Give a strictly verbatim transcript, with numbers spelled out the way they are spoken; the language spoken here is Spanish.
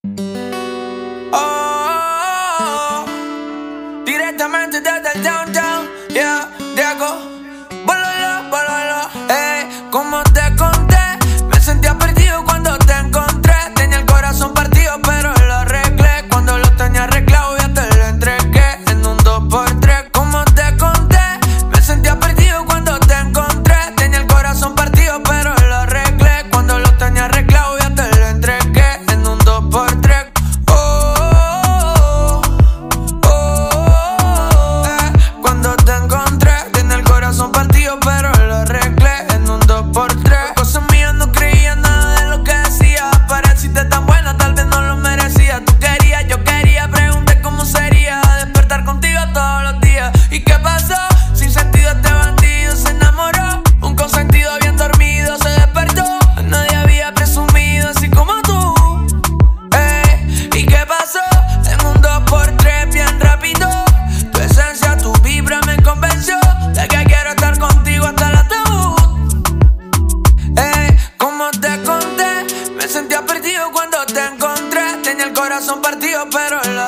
Oh, directamente desde el downtown, yeah, Diego, bololo, bololo, ey, como te conté, me sentía perdido cuando te encontré, tenía el corazón partido pero lo arreglé, cuando lo tenía arreglado ya te lo entregué, en un dos por tres, como te conté, me sentía perdido cuando te encontré, tenía el corazón partido pero lo arreglé, cuando lo tenía arreglado ya te lo entregué, en un dos por tres. Partido, pero lo arreglé en un dos por tres. Cosas mías, no creía nada de lo que decía. Pareciste tan buena, tal vez no lo merecía. Tú querías, yo quería, pregunté cómo sería despertar contigo todos los días. ¿Y qué pasó? Sin sentido este bandido se enamoró. Un consentido bien dormido se despertó. Nadie había presumido así como tú. Hey, ¿y qué pasó? En un dos por tres bien rápido. Tu esencia, tu vibra me convenció de que quiero estar contigo hasta el ataúd. Ey, como te conté, me sentía perdido cuando te encontré. Tenía el corazón partido pero lo